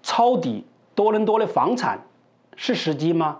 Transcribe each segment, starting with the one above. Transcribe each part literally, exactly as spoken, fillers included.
抄底多伦多的房产是时机吗？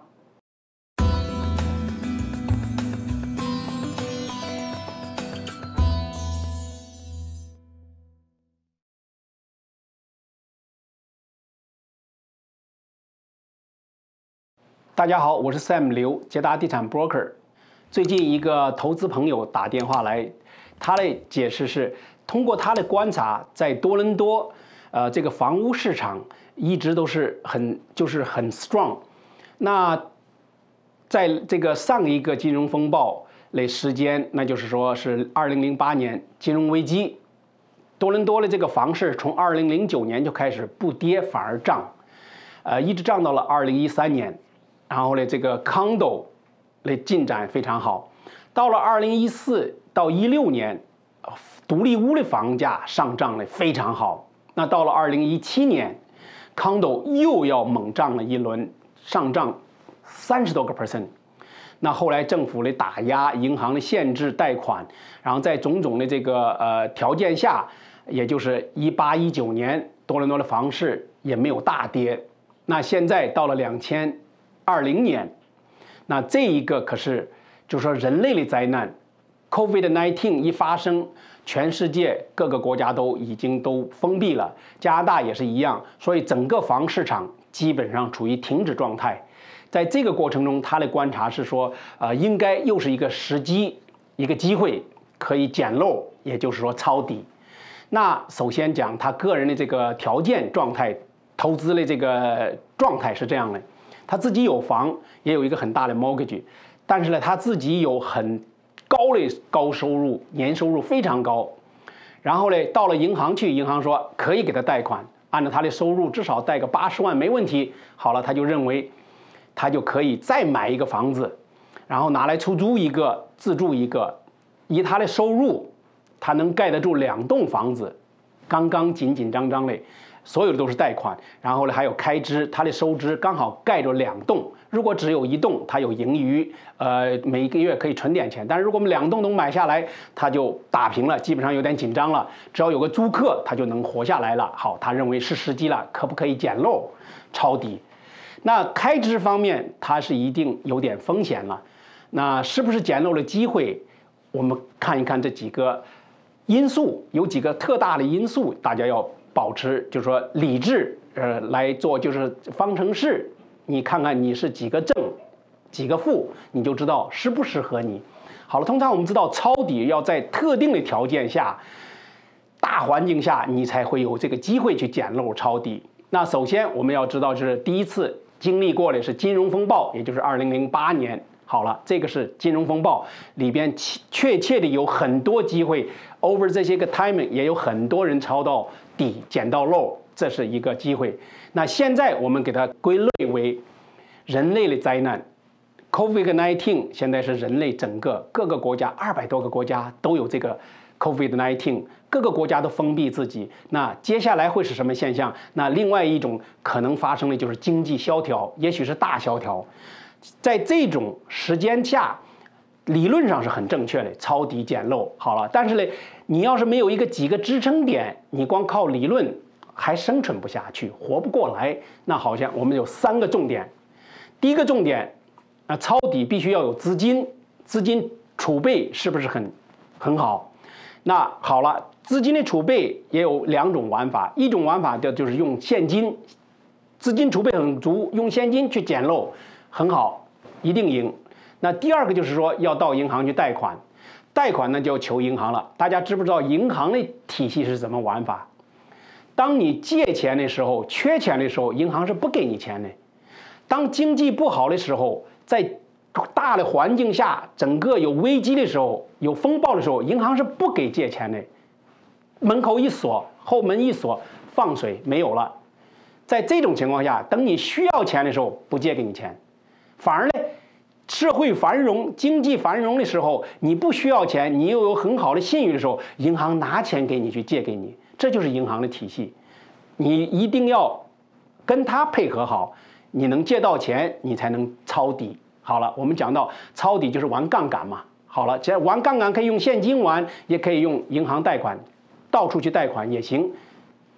大家好，我是 Sam 刘，捷达地产 broker。最近一个投资朋友打电话来，他的解释是，通过他的观察，在多伦多，呃，这个房屋市场一直都是很就是很 strong。那在这个上一个金融风暴的时间，那就是说是二零零八年金融危机，多伦多的这个房市从二零零九年就开始不跌反而涨，呃，一直涨到了二零一三年。然后呢，这个 condo 的进展非常好。到了二零一四到一六年，独立屋的房价上涨的非常好。那到了二零一七年 ，condo 又要猛涨了一轮，上涨三十多个 percent。那后来政府的打压、银行的限制贷款，然后在种种的这个呃条件下，也就是一八一九年，多伦多的房市也没有大跌。那现在到了两千二零年，那这一个可是就是说人类的灾难 ，COVID 十九 一发生，全世界各个国家都已经都封闭了，加拿大也是一样，所以整个房市场基本上处于停止状态。在这个过程中，他的观察是说，呃，应该又是一个时机，一个机会可以捡漏，也就是说抄底。那首先讲他个人的这个条件状态，投资的这个状态是这样的。他自己有房，也有一个很大的 mortgage， 但是呢，他自己有很高的高收入，年收入非常高。然后呢，到了银行去，银行说可以给他贷款，按照他的收入至少贷个八十万没问题。好了，他就认为他就可以再买一个房子，然后拿来出租一个，自住一个。以他的收入，他能盖得住两栋房子，刚刚紧紧张张的。所有的都是贷款，然后呢还有开支，他的收支刚好盖着两栋。如果只有一栋，他有盈余，呃，每一个月可以存点钱。但是如果我们两栋都买下来，他就打平了，基本上有点紧张了。只要有个租客，他就能活下来了。好，他认为是时机了，可不可以捡漏抄底？那开支方面，他是一定有点风险了。那是不是捡漏的机会？我们看一看这几个因素，有几个特大的因素，大家要保持就是说理智，呃，来做就是方程式，你看看你是几个正，几个负，你就知道适不适合你。好了，通常我们知道抄底要在特定的条件下、大环境下，你才会有这个机会去捡漏抄底。那首先我们要知道，就是第一次经历过的是金融风暴，也就是二零零八年。好了，这个是金融风暴里边确切的有很多机会 ，over 这些个 timing 也有很多人抄到底、捡到漏，这是一个机会。那现在我们给它归类为人类的灾难 ，COVID 十九 现在是人类整个各个国家二百多个国家都有这个 COVID 十九，各个国家都封闭自己。那接下来会是什么现象？那另外一种可能发生的就是经济萧条，也许是大萧条。在这种时间下，理论上是很正确的，抄底捡漏好了。但是呢，你要是没有一个几个支撑点，你光靠理论还生存不下去，活不过来。那好像我们有三个重点。第一个重点，啊，抄底必须要有资金，资金储备是不是很很好？那好了，资金的储备也有两种玩法，一种玩法的就是用现金，资金储备很足，用现金去捡漏。很好，一定赢。那第二个就是说要到银行去贷款，贷款呢就要求银行了。大家知不知道银行的体系是怎么玩法？当你借钱的时候，缺钱的时候，银行是不给你钱的。当经济不好的时候，在大的环境下，整个有危机的时候，有风暴的时候，银行是不给借钱的。门口一锁，后门一锁，放水没有了。在这种情况下，等你需要钱的时候，不借给你钱。反而呢，社会繁荣、经济繁荣的时候，你不需要钱，你又有很好的信誉的时候，银行拿钱给你去借给你，这就是银行的体系。你一定要跟他配合好，你能借到钱，你才能抄底。好了，我们讲到抄底就是玩杠杆嘛。好了，这玩杠杆可以用现金玩，也可以用银行贷款，到处去贷款也行。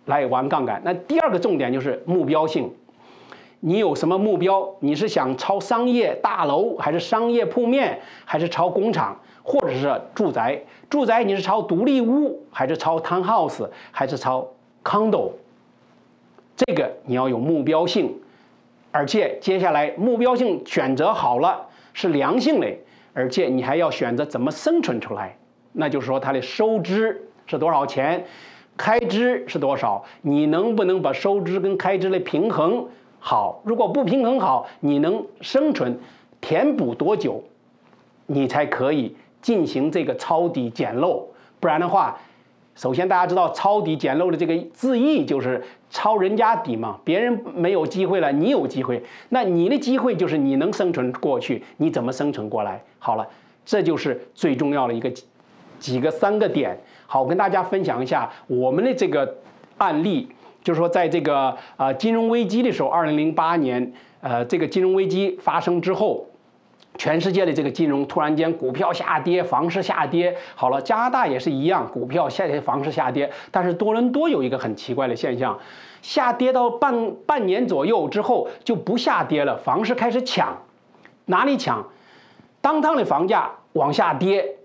来玩杠杆。那第二个重点就是目标性，你有什么目标？你是想抄商业大楼，还是商业铺面，还是抄工厂，或者是住宅？住宅你是抄独立屋，还是抄 townhouse， 还是抄 condo？ 这个你要有目标性，而且接下来目标性选择好了，是良性的，而且你还要选择怎么生存出来。那就是说它的收支是多少钱，开支是多少，你能不能把收支跟开支的平衡好？如果不平衡好，你能生存填补多久，你才可以进行这个抄底捡漏？不然的话，首先大家知道抄底捡漏的这个字义就是抄人家底嘛，别人没有机会了，你有机会，那你的机会就是你能生存过去，你怎么生存过来？好了，这就是最重要的一个几个三个点。好，我跟大家分享一下我们的这个案例，就是说在这个呃金融危机的时候，二零零八年呃这个金融危机发生之后。全世界的这个金融突然间股票下跌，房市下跌。好了，加拿大也是一样，股票下跌，房市下跌。但是多伦多有一个很奇怪的现象，下跌到半半年左右之后就不下跌了，房市开始抢。哪里抢？当趟的房价往下跌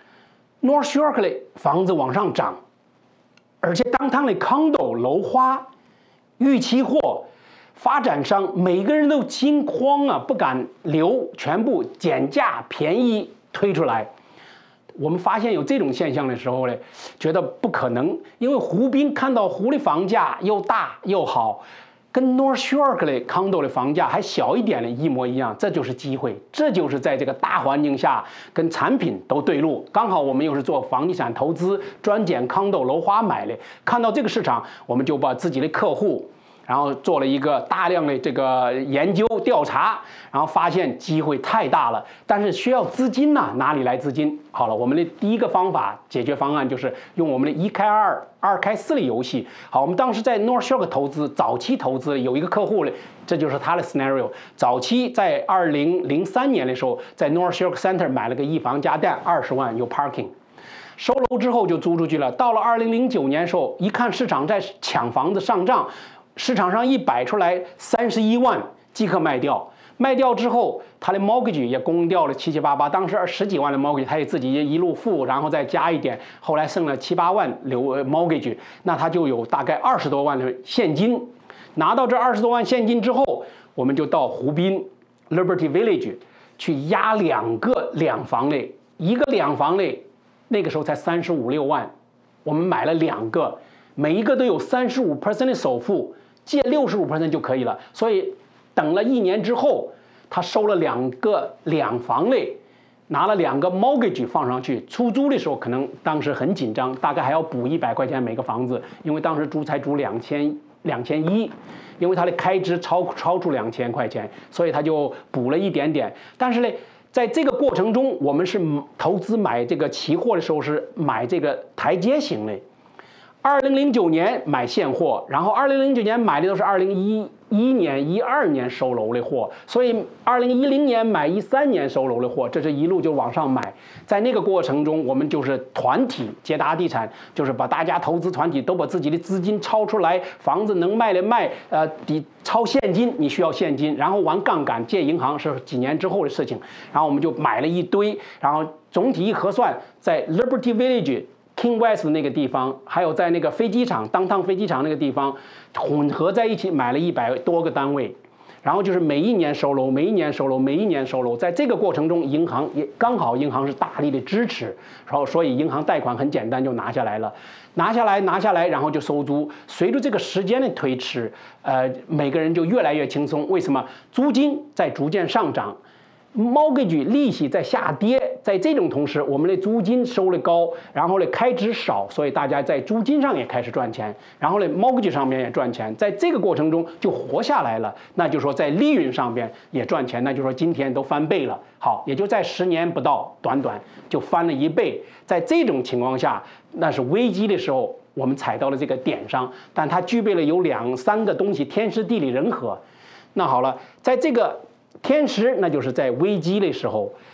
，North York 的房子往上涨，而且当趟的 condo 楼花、预期货。发展商每个人都惊慌啊，不敢留，全部减价便宜推出来。我们发现有这种现象的时候呢，觉得不可能，因为湖滨看到湖的房价又大又好，跟 North York 的 condo 的房价还小一点的一模一样，这就是机会，这就是在这个大环境下跟产品都对路。刚好我们又是做房地产投资，专捡 condo 楼花买的，看到这个市场，我们就把自己的客户。然后做了一个大量的这个研究调查，然后发现机会太大了，但是需要资金呐，哪里来资金？好了，我们的第一个方法解决方案就是用我们的一开二、二开四的游戏。好，我们当时在 North York 投资，早期投资有一个客户呢，这就是他的 scenario。早期在二零零三年的时候，在 North York Center 买了个一房加蛋，二十万有 parking。收楼之后就租出去了。到了二零零九年的时候，一看市场在抢房子上涨。市场上一摆出来三十一万，即刻卖掉。卖掉之后，他的 mortgage 也供掉了七七八八，当时十几万的 mortgage， 他也自己一路付，然后再加一点，后来剩了七八万留 mortgage， 那他就有大概二十多万的现金。拿到这二十多万现金之后，我们就到湖滨 Liberty Village 去押两个两房的，一个两房的，那个时候才三十五六万，我们买了两个，每一个都有三十五 percent 的首付。借 百分之六十五 就可以了，所以等了一年之后，他收了两个两房的，拿了两个 mortgage 放上去。出租的时候可能当时很紧张，大概还要补一百块钱每个房子，因为当时租才租两千两千一，因为他的开支超超出两千块钱，所以他就补了一点点。但是呢，在这个过程中，我们是投资买这个期货的时候是买这个台阶型的。二零零九年买现货，然后二零零九年买的都是二零一一年、一二年收楼的货，所以二零一零年买一三年收楼的货，这是一路就往上买。在那个过程中，我们就是团体捷达地产，就是把大家投资团体都把自己的资金抄出来，房子能卖的卖，呃，抵抄现金，你需要现金，然后玩杠杆借银行是几年之后的事情，然后我们就买了一堆，然后总体一核算，在 Liberty Village。King West 那个地方，还有在那个飞机场，当趟飞机场那个地方，混合在一起买了一百多个单位，然后就是每一年收楼，每一年收楼，每一年收楼。在这个过程中，银行也刚好银行是大力的支持，然后所以银行贷款很简单就拿下来了，拿下来拿下来，然后就收租。随着这个时间的推迟，呃，每个人就越来越轻松。为什么？租金在逐渐上涨。mortgage 利息在下跌，在这种同时，我们的租金收的高，然后呢开支少，所以大家在租金上也开始赚钱，然后呢 mortgage 上面也赚钱，在这个过程中就活下来了。那就说在利润上边也赚钱，那就说今天都翻倍了。好，也就在十年不到，短短就翻了一倍。在这种情况下，那是危机的时候，我们踩到了这个点上，但它具备了有两三个东西，天时地利人和。那好了，在这个天时，那就是在危机的时候，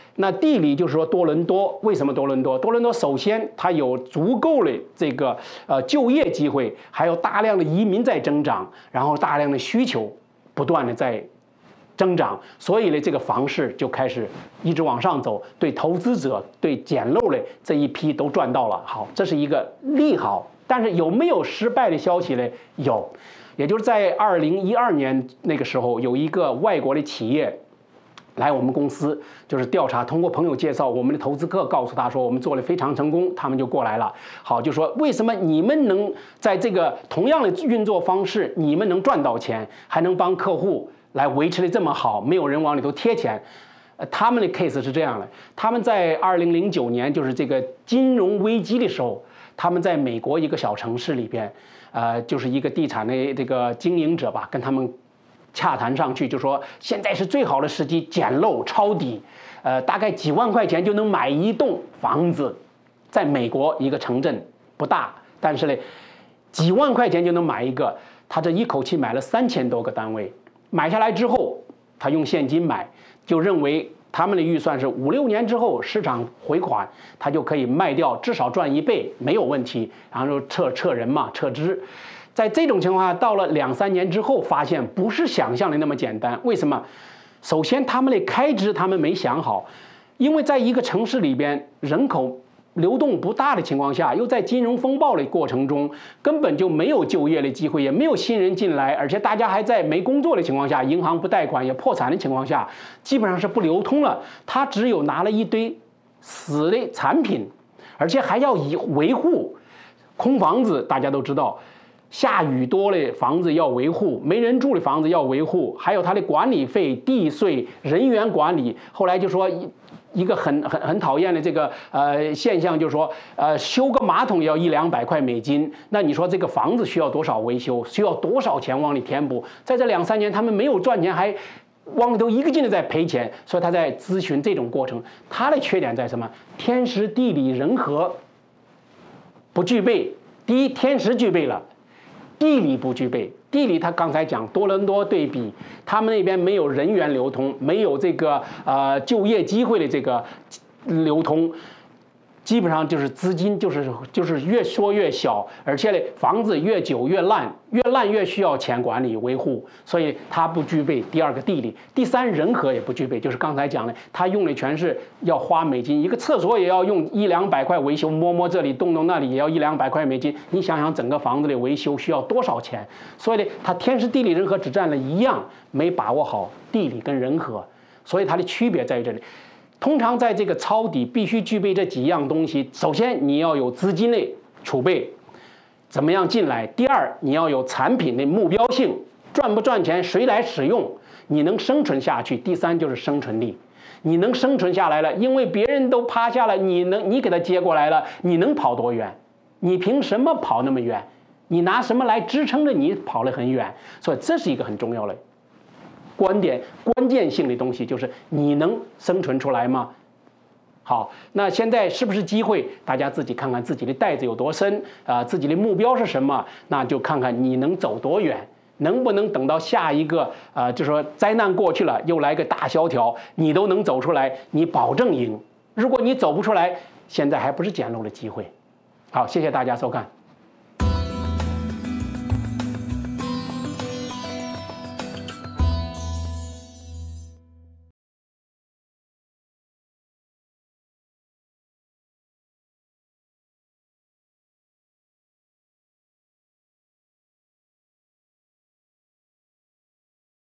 那地理就是说多伦多，为什么多伦多？多伦多首先它有足够的这个呃就业机会，还有大量的移民在增长，然后大量的需求不断的在增长，所以呢这个房市就开始一直往上走，对投资者、对捡漏的这一批都赚到了。好，这是一个利好。但是有没有失败的消息呢？有，也就是在二零一二年那个时候，有一个外国的企业来我们公司，就是调查，通过朋友介绍，我们的投资客告诉他说我们做的非常成功，他们就过来了。好，就说为什么你们能在这个同样的运作方式，你们能赚到钱，还能帮客户来维持的这么好，没有人往里头贴钱。呃，他们的 case 是这样的，他们在二零零九年，就是这个金融危机的时候，他们在美国一个小城市里边，呃，就是一个地产的这个经营者吧，跟他们洽谈上去，就说现在是最好的时机，捡漏抄底，呃，大概几万块钱就能买一栋房子，在美国一个城镇不大，但是呢，几万块钱就能买一个，他这一口气买了三千多个单位，买下来之后，他用现金买，就认为他们的预算是五六年之后市场回款，他就可以卖掉，至少赚一倍没有问题，然后就撤撤人嘛，撤资。在这种情况下，到了两三年之后，发现不是想象的那么简单。为什么？首先，他们的开支他们没想好，因为在一个城市里边，人口流动不大的情况下，又在金融风暴的过程中，根本就没有就业的机会，也没有新人进来，而且大家还在没工作的情况下，银行不贷款也破产的情况下，基本上是不流通了。他只有拿了一堆死的产品，而且还要以维护空房子，大家都知道。下雨多的房子要维护，没人住的房子要维护，还有它的管理费、地税、人员管理。后来就说一一个很很很讨厌的这个呃现象，就是说呃修个马桶也要一两百块美金。那你说这个房子需要多少维修？需要多少钱往里填补？在这两三年，他们没有赚钱，还往里头一个劲的在赔钱，所以他在咨询这种过程。他的缺点在什么？天时地利人和不具备。第一，天时具备了。地理不具备，地理他刚才讲多伦多对比，他们那边没有人员流通，没有这个呃就业机会的这个流通，基本上就是资金就是就是越缩越小，而且呢房子越久越烂，越烂越需要钱管理维护，所以它不具备第二个地理，第三人和也不具备，就是刚才讲的，他用的全是要花美金，一个厕所也要用一两百块维修，摸摸这里动动那里也要一两百块美金，你想想整个房子的维修需要多少钱？所以呢，他天时地利人和只占了一样，没把握好地理跟人和，所以它的区别在于这里。通常在这个抄底必须具备这几样东西。首先，你要有资金的储备，怎么样进来？第二，你要有产品的目标性，赚不赚钱，谁来使用，你能生存下去。第三就是生存力，你能生存下来了，因为别人都趴下了，你能你给他接过来了，你能跑多远？你凭什么跑那么远？你拿什么来支撑着你跑了很远？所以这是一个很重要的观点，关键性的东西就是你能生存出来吗？好，那现在是不是机会？大家自己看看自己的袋子有多深啊、呃，自己的目标是什么？那就看看你能走多远，能不能等到下一个啊、呃，就说灾难过去了，又来个大萧条，你都能走出来，你保证赢。如果你走不出来，现在还不是捡漏的机会。好，谢谢大家收看。